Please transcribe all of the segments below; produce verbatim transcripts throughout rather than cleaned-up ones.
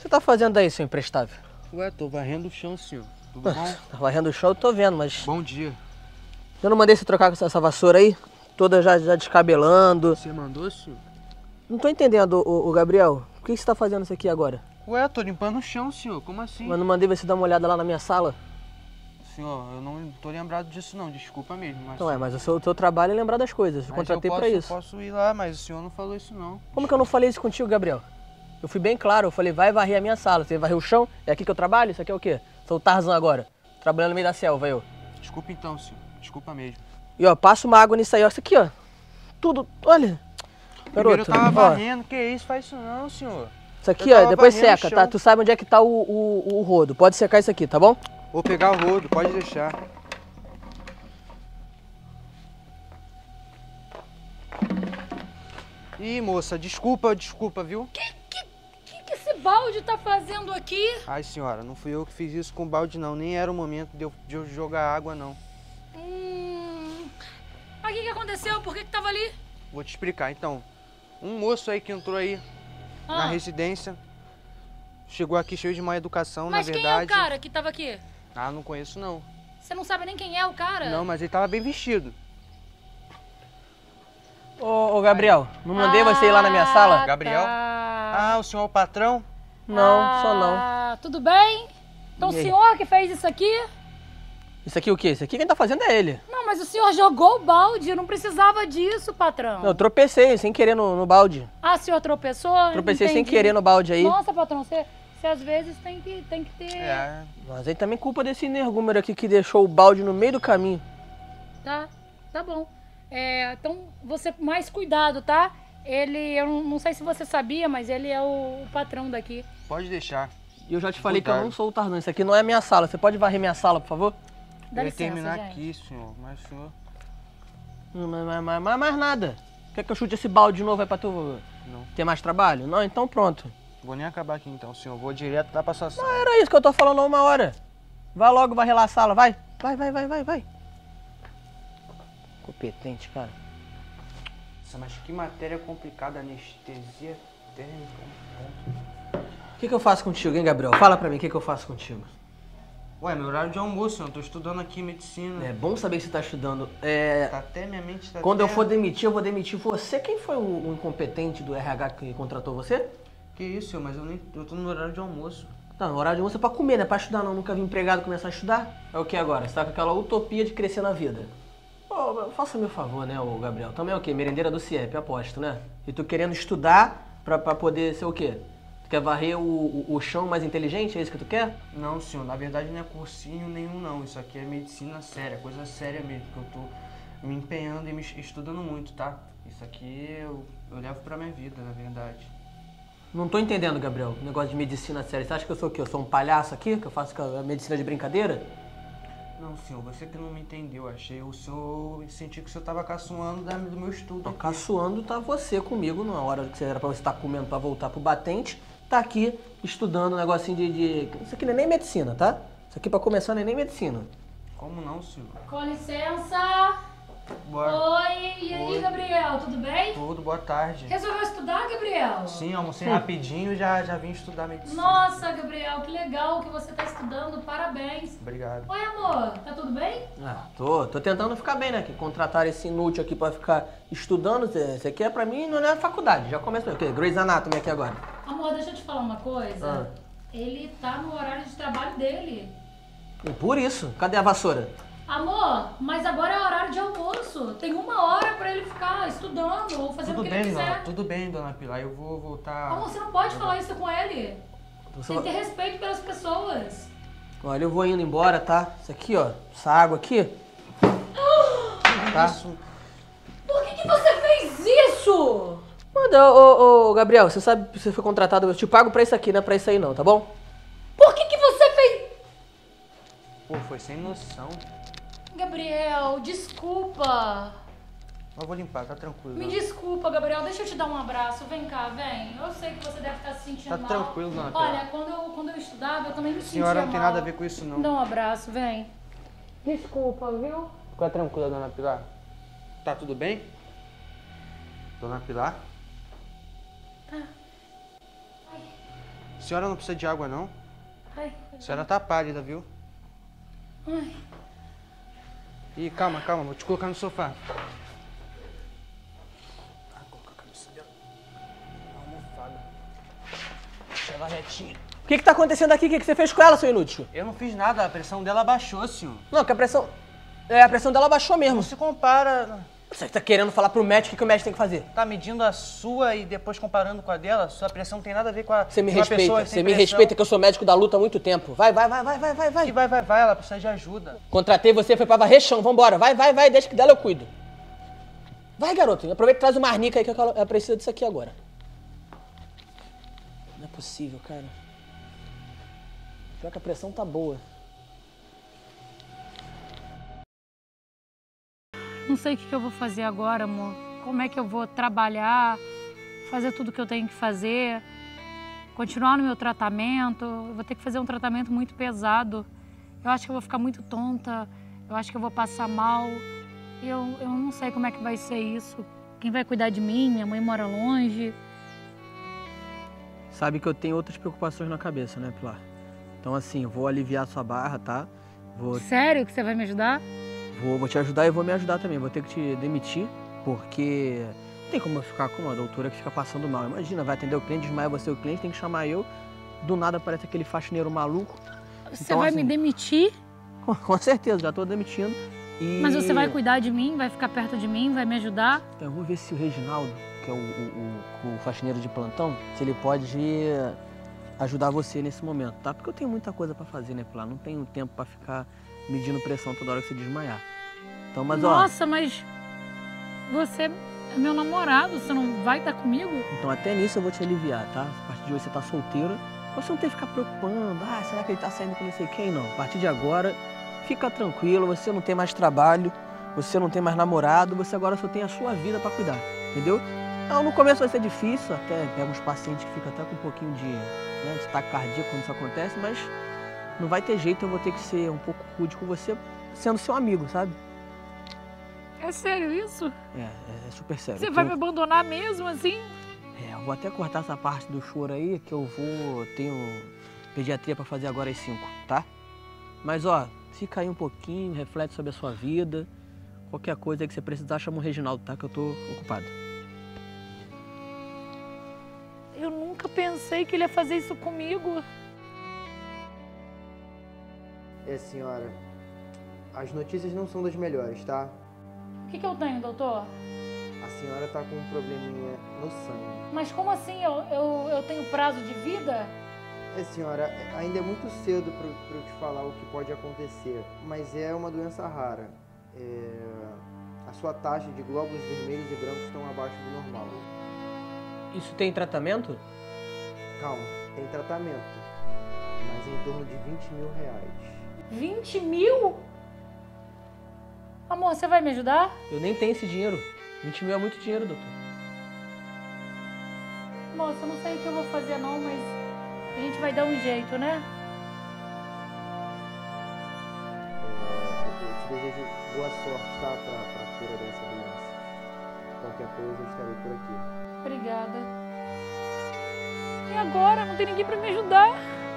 você tá fazendo aí, seu imprestável? Ué, tô varrendo o chão, senhor. Tudo bom? Tá varrendo o chão, eu tô vendo, mas... Bom dia. Eu não mandei você trocar com essa vassoura aí? Toda já, já descabelando. Você mandou, senhor? Não tô entendendo, o, o Gabriel. Por que você tá fazendo isso aqui agora? Ué, tô limpando o chão, senhor. Como assim? Mas não mandei você dar uma olhada lá na minha sala? Senhor, eu não tô lembrado disso não, desculpa mesmo. Mas Então é, mas o seu, o seu trabalho é lembrar das coisas. Eu mas contratei eu posso, pra isso. Eu posso ir lá, mas o senhor não falou isso não. Como que eu não falei isso contigo, Gabriel? Eu fui bem claro, eu falei, vai varrer a minha sala. Você varrer o chão? É aqui que eu trabalho? Isso aqui é o quê? Sou o Tarzan agora. Trabalhando no meio da selva, eu. Desculpa então, senhor. Desculpa mesmo. E ó, passa uma água nisso aí, ó. Isso aqui, ó. Tudo, olha. Primeiro eu tava ó, varrendo, que isso? Faz isso não, senhor. Isso aqui, Eu ó, tava depois varrendo o seca, chão. tá? Tu sabe onde é que tá o, o, o rodo. Pode secar isso aqui, tá bom? Vou pegar o rodo, pode deixar. Ih, moça, desculpa, desculpa, viu? Que, que, que que esse balde tá fazendo aqui? Ai, senhora, não fui eu que fiz isso com o balde, não. Nem era o momento de eu, de eu jogar água, não. Hum... Mas o que que aconteceu? Por que que tava ali? Vou te explicar, então. Um moço aí que entrou aí Ah. na residência, chegou aqui cheio de má educação, Mas na quem verdade. é o cara que tava aqui? Ah, não conheço, não. Você não sabe nem quem é o cara? Não, mas ele tava bem vestido. Ô, ô Gabriel, não mandei você ir lá na minha sala? Gabriel? Tá. Ah, o senhor é o patrão? Não, só não. Ah, tudo bem? Então o E aí? senhor que fez isso aqui? Isso aqui o quê? Isso aqui quem tá fazendo é ele. Não, mas o senhor jogou o balde, eu não precisava disso, patrão. Eu tropecei sem querer no, no balde. Ah, o senhor tropeçou? Tropecei sem Entendi. querer no balde aí. Nossa, patrão, você, você às vezes tem que, tem que ter... É. Mas aí também culpa desse energúmero aqui que deixou o balde no meio do caminho. Tá, tá bom. É, então, você mais cuidado, tá? Ele, eu não- não sei se você sabia, mas ele é o, o patrão daqui. Pode deixar. E eu já te falei que eu Cuidado. não sou o Tarzan. Isso aqui não é a minha sala. Você pode varrer minha sala, por favor? Dá eu ia licença, terminar gente. aqui, senhor. Mas o senhor... Não, mas, mas, mas, mas mais nada. Quer que eu chute esse balde de novo aí pra tu Não. ter mais trabalho? Não, então pronto. Vou nem acabar aqui então, senhor. Vou direto lá pra sua sala. Era isso que eu tô falando há uma hora. Vai logo varrer lá a sala, vai. Vai, vai, vai, vai, vai. Competente, cara. Nossa, mas que matéria complicada, anestesia térmica. O que, que eu faço contigo, hein, Gabriel? Fala pra mim, o que, que eu faço contigo? Ué, meu horário de almoço, senhor. Eu tô estudando aqui medicina. É bom saber que você tá estudando. É, Tá até minha mente tá quando eu até... for demitir, eu vou demitir você. Quem foi o, o incompetente do R H que contratou você? Que isso, senhor? Mas eu, nem... eu tô no meu horário de almoço. Não, no horário de almoço é pra comer, não é pra estudar não. Nunca vi empregado começar a estudar. É o que agora? Você tá com aquela utopia de crescer na vida. Pô, faça meu favor, né, ô Gabriel? Também é o quê? Merendeira do CIEP, aposto, né? E tu querendo estudar pra, pra poder ser o quê? Tu quer varrer o, o, o chão mais inteligente? É isso que tu quer? Não, senhor. Na verdade não é cursinho nenhum, não. Isso aqui é medicina séria, coisa séria mesmo. Que eu tô me empenhando e me estudando muito, tá? Isso aqui eu, eu levo pra minha vida, na verdade. Não tô entendendo, Gabriel, o negócio de medicina séria. Você acha que eu sou o quê? Eu sou um palhaço aqui? Que eu faço a medicina de brincadeira? Não, senhor, você que não me entendeu. Achei o senhor... Senti que o senhor tava caçoando da- do meu estudo Não, aqui. caçoando tá você comigo, na hora que você era pra você estar comendo pra voltar pro batente, tá aqui estudando um negocinho de, de... Isso aqui não é nem medicina, tá? Isso aqui pra começar não é nem medicina. Como não, senhor? Com licença. Bora. Oi, e aí, Oi. Gabriel, tudo bem? Tudo, boa tarde. Resolveu estudar, Gabriel? Sim, almocei rapidinho e já, já vim estudar medicina. Nossa, Gabriel, que legal que você tá estudando, parabéns. Obrigado. Oi, amor, tá tudo bem? Ah, tô, tô tentando ficar bem, né? Que contrataram esse inútil aqui pra ficar estudando. Isso aqui é pra mim, não é faculdade. Já começa o quê? Grey's Anatomy aqui agora. Amor, deixa eu te falar uma coisa. Ah. Ele tá no horário de trabalho dele. E por isso, cadê a vassoura? Amor, mas agora é horário de almoço. Tem uma hora pra ele ficar estudando ou fazendo Tudo o que ele bem, quiser. dona, tudo bem, dona Pilar. Eu vou voltar... Amor, você não pode falar isso com ele. Você Tem que ter vai- respeito pelas pessoas. Olha, eu vou indo embora, tá? Isso aqui, ó. Essa água aqui. Tá? Isso. Por que, que você fez isso? Manda, ô, ô, ô, Gabriel, você sabe que você foi contratado, eu te pago pra isso aqui, não é pra isso aí não, tá bom? Por que, que você fez... Pô, foi sem noção. Gabriel, desculpa. Eu vou limpar, tá tranquilo. Me dona. desculpa, Gabriel. Deixa eu te dar um abraço. Vem cá, vem. Eu sei que você deve estar se sentindo Tá mal. tranquilo, dona Pilar. Olha, quando eu, quando eu estudava, eu também me sentia Senhora, não tem mal. nada a ver com isso, não. Dá um abraço, vem. Desculpa, viu? Fica tranquila, dona Pilar. Tá tudo bem? Dona Pilar? Tá. Ai. A senhora não precisa de água, não? Ai, A senhora tá pálida, viu? ai. Ih, calma, calma, vou te colocar no sofá. Ah, colocar a cabeça dela na almofada. Deixa ela retinha. O que que tá acontecendo aqui? O que que você fez com ela, seu inútil? Eu não fiz nada, a pressão dela baixou, senhor. Não, que a pressão... É, a pressão dela baixou mesmo. Não se compara. Você tá querendo falar pro médico o que que o médico tem que fazer? Tá medindo a sua e depois comparando com a dela? Sua pressão não tem nada a ver com a Você me com uma respeita, pessoa você sem me pressão. respeita que eu sou médico da luta há muito tempo. Vai, vai, vai, vai, vai, vai, Que vai. vai, vai, vai, ela precisa de ajuda. Contratei você, foi pra varrer chão, vambora. Vai, vai, vai, deixa que dela eu cuido. Vai, garoto, aproveita e traz uma marnica aí que ela ela precisa disso aqui agora. Não é possível, cara. Pior que a pressão tá boa. Não sei o que que eu vou fazer agora, amor. Como é que eu vou trabalhar, fazer tudo o que eu tenho que fazer, continuar no meu tratamento. Eu vou ter que fazer um tratamento muito pesado. Eu acho que eu vou ficar muito tonta, eu acho que eu vou passar mal. Eu, eu não sei como é que vai ser isso. Quem vai cuidar de mim? Minha mãe mora longe. Sabe que eu tenho outras preocupações na cabeça, né, Pilar? Então, assim, eu vou aliviar a sua barra, tá? Vou, Sério que você vai me ajudar? vou, vou te ajudar e vou me ajudar também. Vou ter que te demitir, porque não tem como eu ficar com uma doutora que fica passando mal. Imagina, vai atender o cliente, desmaia você o cliente, tem que chamar eu. Do nada aparece aquele faxineiro maluco. Você Então, vai assim, me demitir? Com, com certeza, já tô demitindo. E... Mas você vai cuidar de mim, vai ficar perto de mim, vai me ajudar? Então, eu vou ver se o Reginaldo, que é o, o, o, o faxineiro de plantão, se ele pode ajudar você nesse momento, tá? Porque eu tenho muita coisa pra fazer, né, Pilar? Não tenho tempo pra ficar medindo pressão toda hora que você desmaiar. Então, mas ó... Nossa, mas você é meu namorado, você não vai estar comigo? Então até nisso eu vou te aliviar, tá? A partir de hoje você tá solteira. Você não tem que ficar preocupando. Ah, será que ele tá saindo com não sei quem? Não. A partir de agora, fica tranquilo. Você não tem mais trabalho. Você não tem mais namorado. Você agora só tem a sua vida pra cuidar. Entendeu? Então, no começo vai ser difícil. Até pega uns pacientes que ficam até com um pouquinho de, né, de taquicardia quando isso acontece. Mas não vai ter jeito. Eu vou ter que ser um pouco rude com você, sendo seu amigo, sabe? É sério isso? É, é super sério. Você Eu vai tenho- me abandonar mesmo assim? É, eu vou até cortar essa parte do choro aí, que eu vou... Tenho pediatria pra fazer agora às cinco, tá? Mas, ó, fica aí um pouquinho, reflete sobre a sua vida. Qualquer coisa aí que você precisar, chama o Reginaldo, tá? Que eu tô ocupado. Eu nunca pensei que ele ia fazer isso comigo. É, senhora, as notícias não são das melhores, tá? O que, que eu tenho, doutor? A senhora tá com um probleminha no sangue. Mas como assim? Eu, eu, eu tenho prazo de vida? É, senhora, é- ainda é muito cedo pra eu- pra eu te falar o que pode acontecer, mas é uma doença rara. É, a sua taxa de glóbulos vermelhos e brancos estão abaixo do normal. Isso tem tratamento? Calma, tem tratamento, mas em torno de vinte mil reais. vinte mil? Amor, você vai me ajudar? Eu nem tenho esse dinheiro. vinte mil é muito dinheiro, doutor. Moça, eu não sei o que eu vou fazer não, mas a gente vai dar um jeito, né? É, eu eu te desejo boa sorte, tá? Pra, pra cura dessa doença. Qualquer coisa, eu estarei por aqui. Obrigada. E agora? Não tem ninguém pra me ajudar.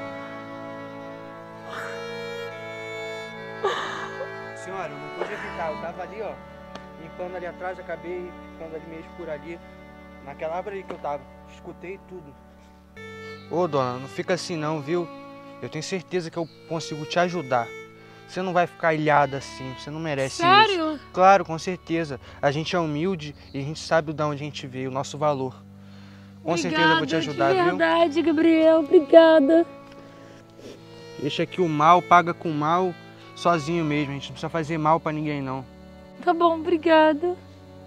Senhora, eu não pude evitar, eu tava ali, ó, limpando ali atrás, acabei ficando ali meio por ali, naquela árvore ali que eu tava, escutei tudo. Ô, dona, não fica assim não, viu? Eu tenho certeza que eu consigo te ajudar. Você não vai ficar ilhada assim, você não merece isso. Sério? Claro, com certeza. A gente é humilde e a gente sabe de onde a gente veio, o nosso valor. Com certeza eu vou te ajudar, de viu? verdade, Gabriel. Obrigada. Deixa que o mal paga com mal sozinho mesmo, a gente não precisa fazer mal pra ninguém não. Tá bom, obrigada.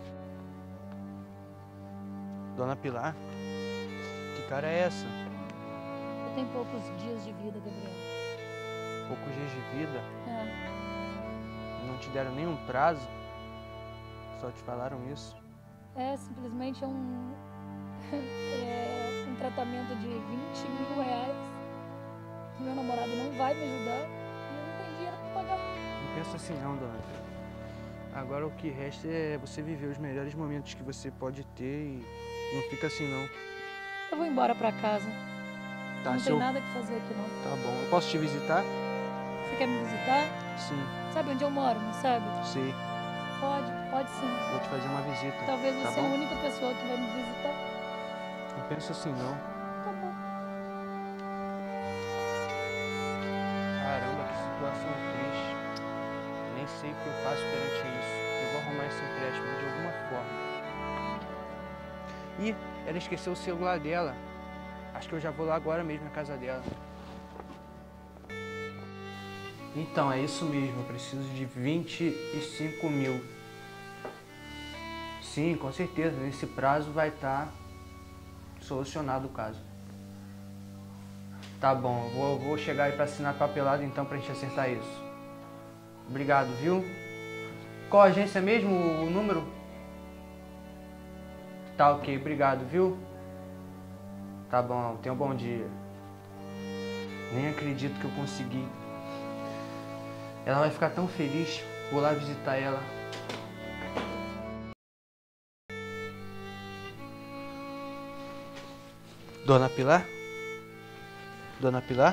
Dona Pilar, que cara é essa? Eu tenho poucos dias de vida, Gabriel. Poucos dias de vida, É, não te deram nenhum prazo, só te falaram isso. é simplesmente um, é, um tratamento de vinte mil reais. Meu namorado não vai me ajudar e eu não tenho dinheiro pra pagar. Não pensa assim não, dona. Agora o que resta é você viver os melhores momentos que você pode ter e não fica assim não. Eu vou embora pra casa. tá. Não Se tem eu- nada que fazer aqui, não. Tá bom. Eu posso te visitar? Você quer me visitar? Sim, Sabe onde eu moro, não sabe? sei. Pode, pode sim. Vou te fazer uma visita. Talvez tá você é a bom? única pessoa que vai me visitar. Não penso assim, não. Tá bom. Caramba, que situação triste. Nem sei o que eu faço perante isso. Eu vou arrumar esse empréstimo de alguma forma. Ih, ela esqueceu o celular dela. Acho que eu já vou lá agora mesmo na casa dela. Então, é isso mesmo. Eu preciso de vinte e cinco mil. Sim, com certeza. Nesse prazo vai estar solucionado o caso. Tá bom, eu vou, vou chegar aí pra assinar papelado então pra gente acertar isso. Obrigado, viu? Qual agência mesmo, o, o número? Tá ok, obrigado, viu? Tá bom, tenha um bom dia. Nem acredito que eu consegui. Ela vai ficar tão feliz. Vou lá visitar ela. Dona Pilar? Dona Pilar?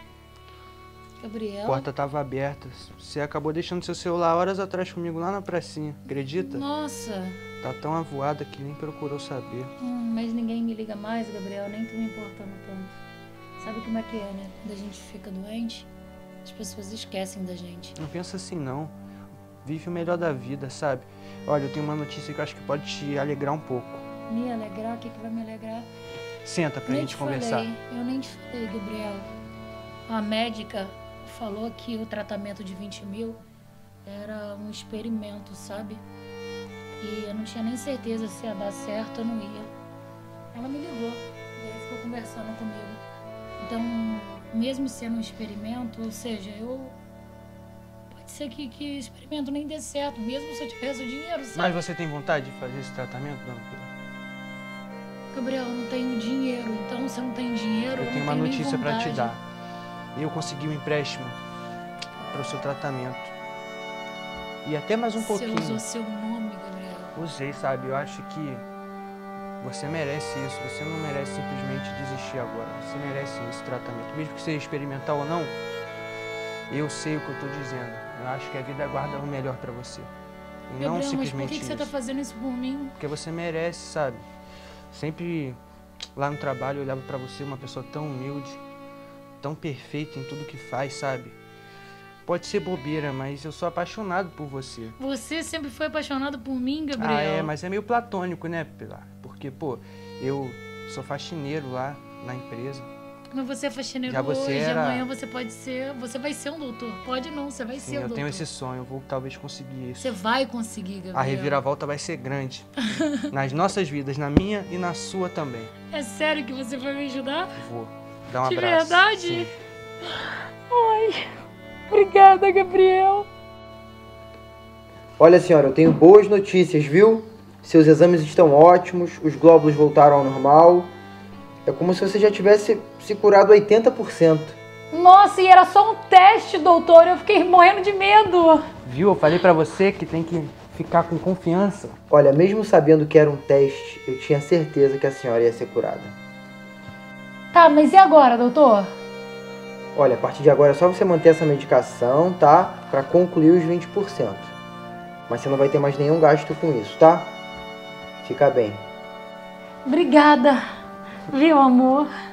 A Gabriel? porta estava aberta. Você acabou deixando seu celular horas atrás comigo lá na pracinha. Acredita? Nossa. Tá tão avoada que nem procurou saber. Hum, mas ninguém me liga mais, Gabriel. Nem tô me importando tanto. Sabe como é que é, né? Quando a gente fica doente, as pessoas esquecem da gente. Não pensa assim, não. Vive o melhor da vida, sabe? Olha, eu tenho uma notícia que eu acho que pode te alegrar um pouco. Me alegrar? O que, que vai me alegrar? Senta pra nem gente te conversar. Falei. Eu nem te falei, Gabriel. A médica falou que o tratamento de vinte mil era um experimento, sabe? E eu não tinha nem certeza se ia dar certo ou não ia. Ela me ligou e aí ficou conversando comigo. Então, mesmo sendo um experimento, ou seja, eu... Pode ser que, que experimento nem dê certo, mesmo se eu tivesse o dinheiro, sabe? Mas você tem vontade de fazer esse tratamento, dona Pilar? Gabriel, eu não tenho dinheiro, então se eu não tenho dinheiro, Eu eu tenho não uma tenho nem notícia pra te vontade. dar. Eu consegui um empréstimo para o seu tratamento. E até mais um pouquinho. Você usou seu nome, Gabriel. Usei, sabe? Eu acho que você merece isso. Você não merece simplesmente desistir agora. Você merece esse tratamento. Mesmo que seja experimental ou não, eu sei o que eu tô dizendo. Eu acho que a vida guarda o melhor pra você. E Gabriel, não mas por simplesmente que, que você isso. tá fazendo isso por mim? Porque você merece, sabe? Sempre lá no trabalho eu olhava pra você uma pessoa tão humilde, tão perfeita em tudo que faz, sabe? Pode ser bobeira, mas eu sou apaixonado por você. Você sempre foi apaixonado por mim, Gabriel. Ah, é, mas é meio platônico, né, Pilar? Porque, pô, eu sou faxineiro lá na empresa. Mas você é faxineiro Já você hoje, era- amanhã você pode ser... Você vai ser um doutor. Pode não, você vai Sim, ser um eu doutor. tenho esse sonho, eu vou talvez conseguir isso. Você vai conseguir, Gabriel. A reviravolta vai ser grande. Nas nossas vidas, na minha e na sua também. É sério que você vai me ajudar? Vou dar um De abraço. verdade? Sim. Ai, obrigada, Gabriel. Olha, senhora, eu tenho boas notícias, viu? Seus exames estão ótimos, os glóbulos voltaram ao normal. É como se você já tivesse se curado oitenta por cento. Nossa, e era só um teste, doutor. Eu fiquei morrendo de medo. Viu? Eu falei pra você que tem que ficar com confiança. Olha, mesmo sabendo que era um teste, eu tinha certeza que a senhora ia ser curada. Tá, mas e agora, doutor? Olha, a partir de agora é só você manter essa medicação, tá? Pra concluir os vinte por cento. Mas você não vai ter mais nenhum gasto com isso, tá? Fica bem. Obrigada. Viu, amor?